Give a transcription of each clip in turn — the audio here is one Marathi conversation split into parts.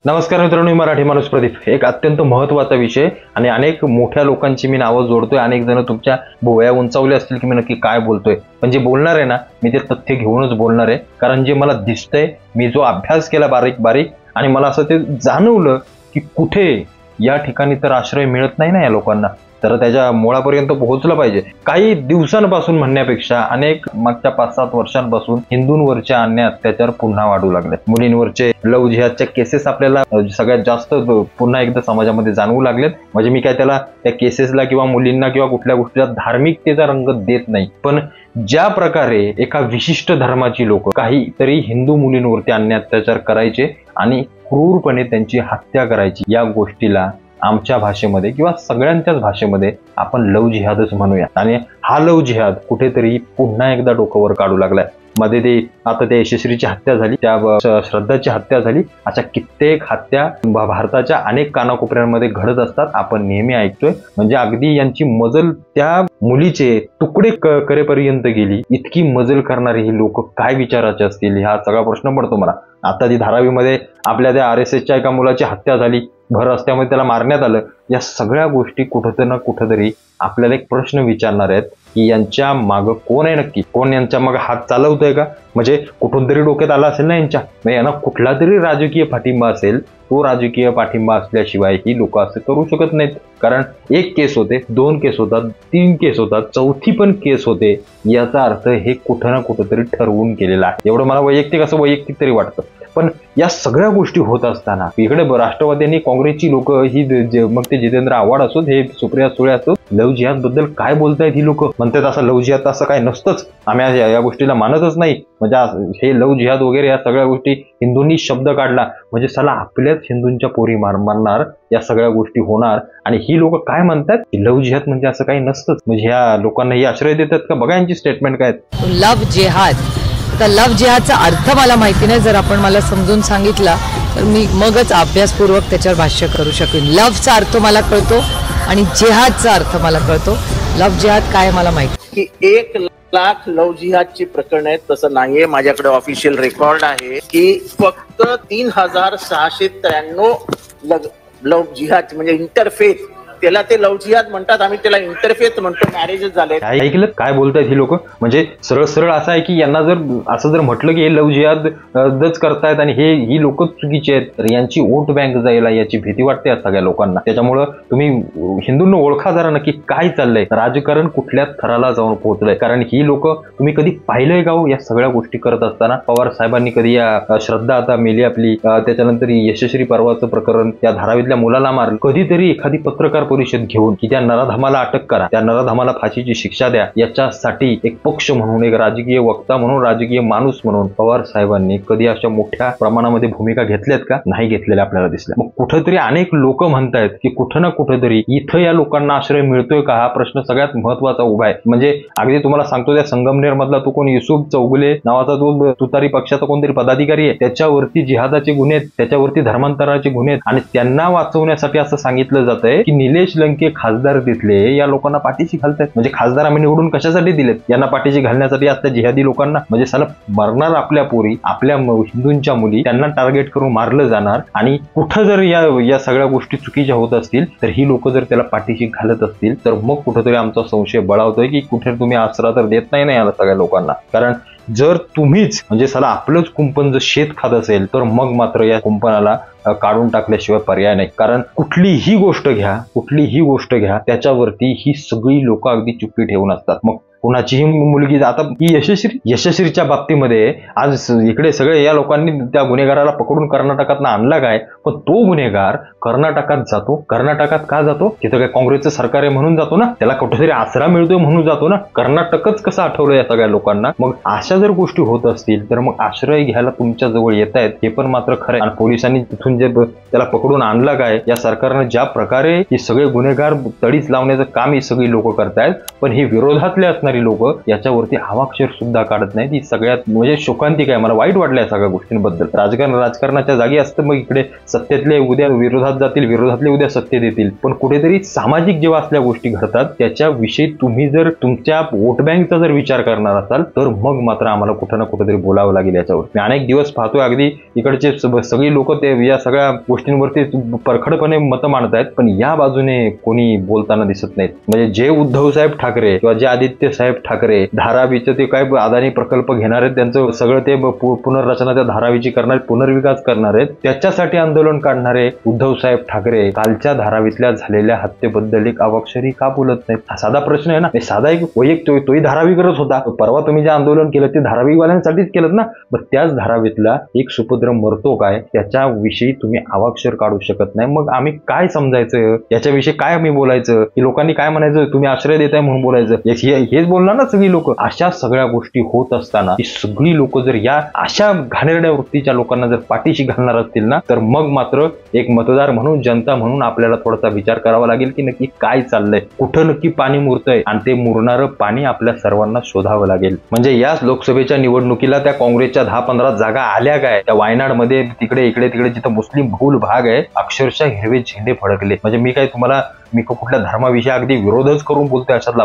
नमस्कार मित्रांनो, मी मराठी माणूस प्रदीप. एक अत्यंत महत्त्वाचा विषय आणि अनेक मोठ्या लोकांची मी नावं जोडतोय. अनेक जण तुमच्या भोवया उंचावल्या असतील की मी नक्की काय बोलतोय, पण जे बोलणार आहे ना, मी ते तथ्य घेऊनच बोलणार आहे. कारण जे मला दिसतंय, मी जो अभ्यास केला बारीक बारीक, आणि मला असं ते जाणवलं की कुठे या ठिकाणी तर आश्रय मिळत नाही ना या लोकांना, तर त्याच्या मुळापर्यंत पोहोचलं पाहिजे. काही दिवसांपासून म्हणण्यापेक्षा अनेक मागच्या 5-7 वर्षांपासून हिंदूंवरच्या अन्याय अत्याचार पुन्हा वाढू लागले. मुलींवरचे लव्ह जिहादच्या केसेस आपल्याला सगळ्यात जास्त पुन्हा एकदा समाजामध्ये जाणवू लागलेत. म्हणजे मी काय त्याला त्या केसेसला किंवा मुलींना किंवा कुठल्या गोष्टीला धार्मिकतेचा रंग देत नाही, पण ज्या प्रकारे एका विशिष्ट धर्माची लोक काहीतरी हिंदू मुलींवरती अन्याय अत्याचार करायचे आणि क्रूरपणे त्यांची हत्या करायची, या गोष्टीला आमच्या भाषेमध्ये किंवा सगळ्यांच्याच भाषेमध्ये आपण लव्ह जिहादच म्हणूया. आणि हा लव्ह जिहाद कुठेतरी पुन्हा एकदा डोकं काढू लागलाय. मध्ये ते आता त्या यशस्वीची हत्या झाली, त्या श्रद्धाची हत्या झाली, अशा कित्येक हत्या भारताच्या अनेक कानाकोपऱ्यांमध्ये घडत असतात. आपण नेहमी ऐकतोय. म्हणजे अगदी यांची मजल त्या मुलीचे तुकडे करेपर्यंत गेली. इतकी मजल करणारी ही लोक काय विचाराचे असतील, हा सगळा प्रश्न पडतो मला. आता जी धारावीमध्ये आपल्या त्या RSSच्या एका मुलाची हत्या झाली, भर रस्त्यामध्ये त्याला मारण्यात आलं. या सगळ्या गोष्टी कुठं ना कुठंतरी आपल्याला एक प्रश्न विचारणार आहेत की यांच्या मागं कोण आहे नक्की, कोण यांच्या मागं हात चालवतोय का? म्हणजे कुठून तरी डोक्यात आला असेल ना यांच्या, यांना कुठला तरी राजकीय पाठिंबा असेल. तो राजकीय पाठिंबा असल्याशिवाय ही लोक असं करू शकत नाहीत. कारण एक केस होते, 2 केस होतात, 3 केस होतात, 4थी पण केस होते. याचा अर्थ हे कुठं ना कुठंतरी ठरवून केलेलं आहे. एवढं मला वैयक्तिक तरी वाटतं. पण या सगळ्या गोष्टी होत असताना इकडे राष्ट्रवादी काँग्रेसची लोक ही मग ते जितेंद्र आव्हाड असोत, हे सुप्रिया सुळे असोत, लव्ह जिहाद बद्दल काय बोलतायत ही लोक. म्हणतात असं लव्ह जिहाद असं काय नसतंच, आम्ही या गोष्टीला मानतच नाही. म्हणजे हे लव्ह जिहाद वगैरे या सगळ्या गोष्टी हिंदूंनी शब्द काढला म्हणजे चला आपल्याच हिंदूंच्या पोरी मारणार, या सगळ्या गोष्टी होणार. आणि ही लोक काय म्हणतात की लव्ह जिहाद म्हणजे असं काही नसतंच. म्हणजे ह्या लोकांना ही आश्रय देतात का? बघा यांची स्टेटमेंट काय. लव्ह जिहाद, तर लव्ह जिहादचा अर्थ मला माहिती नाही. जर आपण मला समजून सांगितला तर मी मगच अभ्यासपूर्वक त्याच्यावर भाष्य करू शकेन. लव्हचा अर्थ मला कळतो आणि जिहादचा अर्थ मला कळतो. लव्ह जिहाद काय मला माहिती की 1 लाख लव्ह जिहादची प्रकरण आहेत. तसं नाहीये, माझ्याकडे ऑफिशियल रेकॉर्ड आहे की फक्त 3693 लव्ह जिहाद म्हणजे इंटरफेथ, त्याला ते लव्ह जिहाद म्हणतात, आम्ही त्याला इंटरफेथ म्हणतो. मॅरेजेस झाले. ऐकलं काय बोलतायत ही लोक. म्हणजे सरळ असं आहे की यांना जर असं जर म्हटलं की हे लव्ह जिहादच करतायत आणि ही लोक चुकीची आहेत, तर यांची वोट बँक जायला याची भीती वाटते सगळ्या लोकांना. त्याच्यामुळं तुम्ही हिंदूंना ओळखा जरा नक्की काय चाललंय, राजकारण कुठल्या थराला जाऊन पोहोचलंय. कारण ही लोक तुम्ही कधी पाहिलंय का या सगळ्या गोष्टी करत असताना? पवार साहेबांनी कधी या श्रद्धा आता मेली आपली, त्याच्यानंतर यशस्वी परवाचं प्रकरण, त्या धारावीतल्या मुलाला मारलं, कधीतरी एखादी पत्रकार परिषद घेऊन की त्या नराधमाला अटक करा, त्या नराधमाला फाशीची शिक्षा द्या, याच्यासाठी एक पक्ष म्हणून, एक राजकीय वक्ता म्हणून, राजकीय माणूस म्हणून पवार साहेबांनी कधी अशा मोठ्या प्रमाणामध्ये भूमिका घेतल्यात का? नाही घेतलेल्या आपल्याला दिसल्या. मग कुठंतरी अनेक लोक म्हणतायत की कुठं ना कुठंतरी इथं या लोकांना आश्रय मिळतोय का? हा प्रश्न सगळ्यात महत्वाचा उभा आहे. म्हणजे अगदी तुम्हाला सांगतो, त्या संगमनेर मधला तो कोण युसुफ चौगुले नावाचा तो तुतारी पक्षाचा कोणतरी पदाधिकारी आहे, त्याच्यावरती जिहादाचे गुन्हे आहेत, त्याच्यावरती धर्मांतराचे गुन्हे आहेत. आणि त्यांना वाचवण्यासाठी असं सांगितलं जातंय की निलेश लंके खासदार तिथले या लोकांना पाठीशी घालतात. म्हणजे खासदार आम्ही निवडून कशासाठी दिलेत? यांना पाठीशी घालण्यासाठी असल्या जिहादी लोकांना. म्हणजे साला मरणार आपल्या पोरी, आपल्या हिंदूंच्या मुली, त्यांना टार्गेट करून मारलं जाणार. आणि कुठं जर या सगळ्या गोष्टी चुकीच्या होत असतील तर ही लोक जर त्याला पाठीशी घालत असतील तर मग कुठेतरी आमचा संशय बळावतोय की कुठे तुम्ही आसरा तर देत नाही ना या सगळ्या लोकांना. कारण जर तुम्हीच म्हणजे साला आपलंच कुंपण जर शेत खात असेल तर मग मात्र या कुंपणाला काढून टाकल्याशिवाय पर्याय नाही. कारण कुठलीही गोष्ट घ्या त्याच्यावरती ही सगळी लोक अगदी चुप्पी ठेवून असतात. मग कुणाचीही मुलगी, आता ही यशस्वीच्या बाबतीमध्ये आज इकडे सगळे या लोकांनी त्या गुन्हेगाराला पकडून कर्नाटकात आणला काय, पण तो गुन्हेगार कर्नाटकात जातो. कर्नाटकात का जातो? तिथं काय काँग्रेसचं सरकार आहे म्हणून जातो ना, त्याला कुठेतरी आसरा मिळतोय म्हणून जातो ना. कर्नाटकच कसं आठवलं या सगळ्या लोकांना? मग अशा जर गोष्टी होत असतील तर मग आश्रय घ्यायला तुमच्या जवळ येत आहेत हे पण मात्र खरं. आणि पोलिसांनी तिथून जे त्याला पकडून आणला काय, या सरकारनं ज्या प्रकारे ही सगळे गुन्हेगार तडीच लावण्याचं काम ही सगळी लोक करतायत, पण हे विरोधातले असणारी लोक याच्यावरती हवाक्षर सुद्धा काढत नाहीत. ही सगळ्यात म्हणजे शोकांतिक आहे. मला वाईट वाटलं या सगळ्या गोष्टींबद्दल. राजकारणाच्या जागी असतं मग इकडे सत्तेतले उद्या विरोधात जातील, विरोधातले उद्या सत्तेत येतील. पण कुठेतरी सामाजिक जेव्हा असल्या गोष्टी घडतात त्याच्याविषयी तुम्ही जर तुमच्या वोट बँकचा जर विचार करणार असाल तर मग मात्र आम्हाला कुठं ना कुठेतरी बोलावं लागेल याच्यावर. मी अनेक दिवस पाहतोय अगदी इकडचे सगळी लोक ते या सगळ्या गोष्टींवरती परखडपणे मतं मांडतायत, पण या बाजूने कोणी बोलताना दिसत नाहीत. म्हणजे जे उद्धव साहेब ठाकरे किंवा जे आदित्य साहेब ठाकरे धारावीचं ते काय अदानी प्रकल्प घेणार आहेत, त्यांचं सगळं ते पुनर्रचना त्या धारावीची करणार, पुनर्विकास करणार आहेत, त्याच्यासाठी आंदोलन काढणारे उद्धव साहेब ठाकरे कालच्या धारावीतल्या झालेल्या हत्येबद्दल एक अवाक्षरी का बोलत नाहीत? हा साधा प्रश्न आहे ना. साधा एक वैयक्तिक तोही धारावीकरच होता. परवा तुम्ही जे आंदोलन केलं ते धारावीवाल्यांसाठीच केलं ना. मग त्याच धारावीतला एक सुपुत्र मरतो काय त्याच्याविषयी तुम्ही अवाक्षर काढू शकत नाही. मग आम्ही काय समजायचं, याच्याविषयी काय आम्ही बोलायचं, की लोकांनी काय म्हणायचं, तुम्ही आश्रय देताय म्हणून बोलायचं, हेच बोलणार ना सगळी लोक. अशा सगळ्या गोष्टी होत असताना ही सगळी लोक जर या अशा घाणेरड्या वृत्तीच्या लोकांना जर पाठीशी घालणार असतील ना, तर मग मात्र एक मतदार म्हणून, जनता म्हणून आपल्याला थोडासा विचार करावा लागेल की नक्की काय चाललंय, कुठं नक्की पाणी मुरतंय, आणि ते मुरणारं पाणी आपल्या सर्वांना शोधावं लागेल. म्हणजे याच लोकसभेच्या निवडणुकीला त्या काँग्रेसच्या 10-15 जागा आल्या काय, त्या वायनाडमध्ये तिकडे इकडे जिथं मुस्लिम बहुल भाग आहे अक्षरशः हिरवे झेंडे फडकले. म्हणजे मी कुठल्या धर्माविषयी अगदी विरोधच करून बोलतोय, अशातला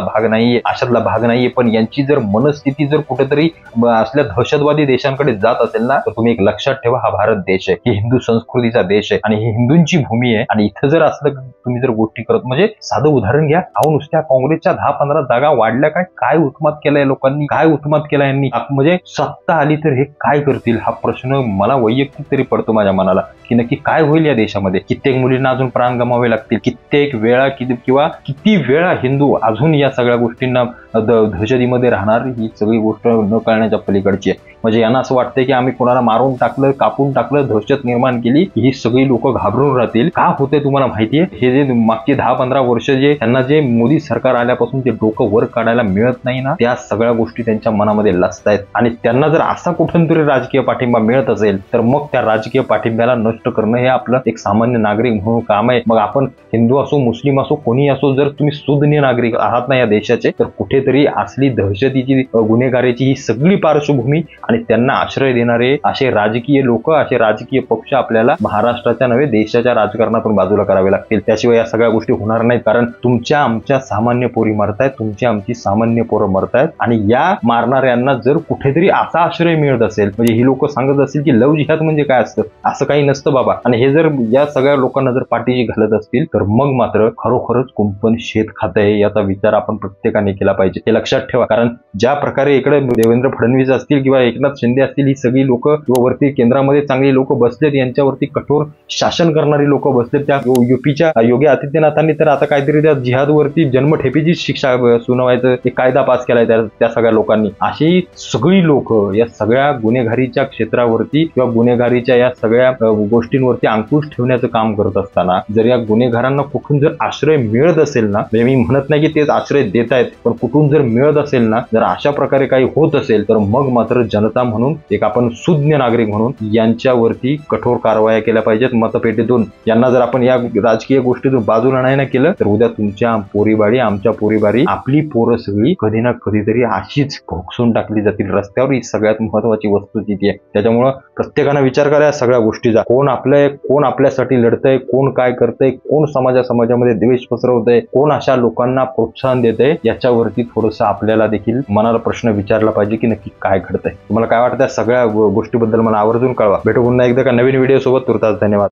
भाग नाहीये. पण यांची जर मनस्थिती जर कुठेतरी असल्या दहशतवादी देशांकडे जात असेल ना, तर तुम्ही एक लक्षात ठेवा, हा भारत देश आहे, ही हिंदू संस्कृतीचा देश आहे आणि ही हिंदूंची भूमी आहे. आणि इथं जर असलं तुम्ही जर गोष्टी करत, म्हणजे साधं उदाहरण घ्या, नुसत्या काँग्रेसच्या 10-15 जागा वाढल्या काय उत्मात केलाय लोकांनी, काय उत्मात केला यांनी. म्हणजे सत्ता आली तर हे काय करतील, हा प्रश्न मला वैयक्तिक तरी पडतो माझ्या मनाला, की नक्की काय होईल या देशामध्ये. कित्येक मुलींना अजून प्राण गमावे लागतील, कित्येक वेळा किंवा किती वेळा हिंदू अजून या सगळ्या गोष्टींना दहशतीमध्ये राहणार, ही सगळी गोष्ट न कळण्याच्या पलीकडची आहे. म्हणजे यांना असं वाटतंय की आम्ही कोणाला मारून टाकलं, कापून टाकलं, दहशत निर्माण केली, ही सगळी लोक घाबरून राहतील. का होते तुम्हाला माहितीये, हे जे मागची 10-15 वर्ष जे त्यांना जे मोदी सरकार आल्यापासून जे डोकं वर काढायला मिळत नाही ना, त्या सगळ्या गोष्टी त्यांच्या मनामध्ये लसतायत. आणि त्यांना जर असा कुठून तरी राजकीय पाठिंबा मिळत असेल तर मग त्या राजकीय पाठिंब्याला नष्ट करणं हे आपलं एक सामान्य नागरिक म्हणून काम आहे. मग आपण हिंदू असो, मुस्लिम असो, कोणी असो, जर तुम्ही सुज्ञ नागरिक आहात ना या देशाचे, तर कुठेतरी असली दहशतीची, गुन्हेगारीची ही सगळी पार्श्वभूमी आणि त्यांना आश्रय देणारे असे राजकीय लोक, असे राजकीय पक्ष आपल्याला महाराष्ट्राच्या नव्हे देशाच्या राजकारणातून बाजूला करावे लागतील. त्याशिवाय या सगळ्या गोष्टी होणार नाहीत. कारण तुमच्या आमच्या सामान्य पोरी मरतायत, तुमची आमची सामान्य पोरं मरतायत. आणि या मारणाऱ्यांना जर कुठेतरी असा आश्रय मिळत असेल, म्हणजे ही लोक सांगत असतील की लव जिहाद म्हणजे काय असतं, असं काही नसतं बाबा. आणि हे जर या सगळ्या लोकांना जर पाठीशी घालत असतील तर मग मात्र खरोखरच कुंपण शेत खातंय, याचा विचार आपण प्रत्येकाने केला पाहिजे. हे लक्षात ठेवा. कारण ज्या प्रकारे इकडे देवेंद्र फडणवीस असतील किंवा एकनाथ शिंदे असतील, ही सगळी लोक किंवा वरती केंद्रामध्ये चांगली लोक बसलेत, यांच्यावरती कठोर शासन करणारी लोक बसलेत. त्या युपीच्या योगी आदित्यनाथांनी तर आता काहीतरी त्या जिहादवरती जन्मठेपेची शिक्षा सुनावायचं एक कायदा पास केलाय त्या सगळ्या लोकांनी. अशी सगळी लोक या सगळ्या गुन्हेगारीच्या क्षेत्रावरती किंवा गुन्हेगारीच्या या सगळ्या गोष्टींवरती अंकुश ठेवण्याचं काम करत असताना जर या गुन्हेगारांना कुठून जर आश्रय मिळत असेल ना, म्हणजे मी म्हणत नाही की तेच आश्रय देत आहेत, पण कुठून जर मिळत असेल ना, जर अशा प्रकारे काही होत असेल तर मग मात्र जनता म्हणून, एक आपण सुज्ञ नागरिक म्हणून यांच्यावरती कठोर कारवाया केल्या पाहिजेत. मतपेटीतून यांना जर आपण या राजकीय गोष्टीतून बाजूला नाही ना केलं तर उद्या तुमच्या पोरीबारी, आमच्या पोरीबारी, आपली पोरं सगळी कधी ना कधीतरी अशीच भोगसून टाकली जातील रस्त्यावर. ही सगळ्यात महत्वाची वस्तुस्थिती आहे. त्याच्यामुळं प्रत्येकानं विचार करा या सगळ्या गोष्टीचा, कोण आपल्यासाठी लढतंय, कोण काय करतंय, कोण समाजामध्ये द्वेष पसरवतंय, कोण अशा लोकांना प्रोत्साहन देतंय, याच्यावरती थोडंसं आपल्याला देखील मनाला प्रश्न विचारला पाहिजे की नक्की काय घडतंय. तुम्हाला काय वाटतं सगळ्या गोष्टीबद्दल मला आवर्जून कळवा. भेटू पुन्हा एकदा का नवीन व्हिडिओ सोबत. तुर्तास धन्यवाद.